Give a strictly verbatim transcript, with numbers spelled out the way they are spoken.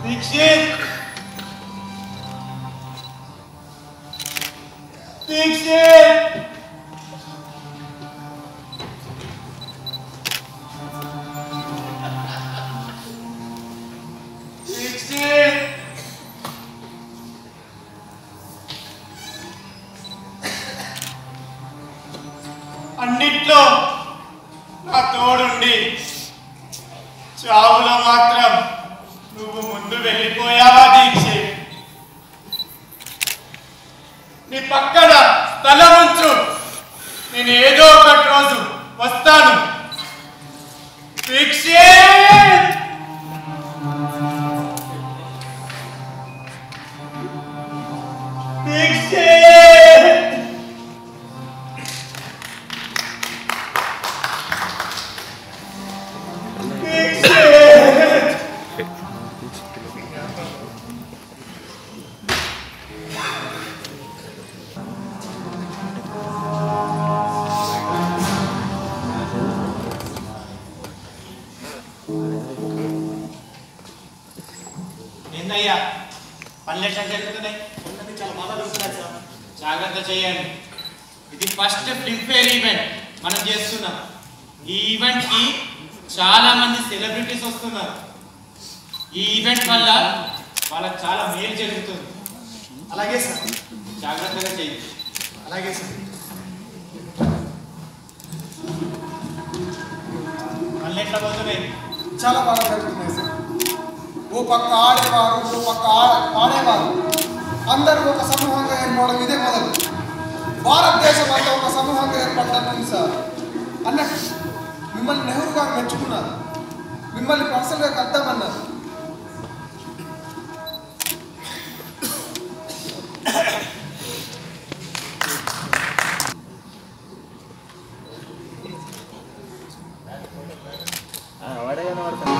దీక్షిత్ దీక్షిత్ దీక్షిత్ అన్నిట్లో నా తోడుండి చావులో మాత్రం నువ్వు ముందు వెళ్ళిపోయావా దీక్షిత్? నీ పక్కన స్థలం ఉంచు, నేను ఏదో ఒకటి రోజు వస్తాను. దీక్షిత్ దీక్షిత్ ఏందయ్యా పనులు ఎట్లా జరుగుతున్నాయి? చాలా బాగా జరుగుతున్నాయి సార్. జాగ్రత్త చేయండి. ఇది ఫస్ట్ ఫిల్మ్ఫేర్ ఈవెంట్ మనం చేస్తున్నాం. ఈ ఈవెంట్ కి చాలా మంది సెలబ్రిటీస్ వస్తున్నారు. ఈ ఈవెంట్ వల్ల వాళ్ళకి చాలా మేలు జరుగుతుంది. అలాగే సార్, జాగ్రత్తగా చేయండి. అలాగే సార్. మళ్ళీ ఎట్లా పోతున్నాయి? చాలా బాగా జరుగుతున్నాయి సార్. ఓ పక్క ఆడేవారు, ఓ పక్క ఆడేవారు అందరూ ఒక సమూహంగా ఏర్పడడం ఇదే మొదలు. భారతదేశం అంతా ఒక సమూహంగా ఏర్పడడం సార్. అన్నట్టు మిమ్మల్ని నెహ్రూ గారు మెచ్చుకున్నారు, మిమ్మల్ని పర్సనల్గా కద్దామన్నారు. వాడే కనబడతాను.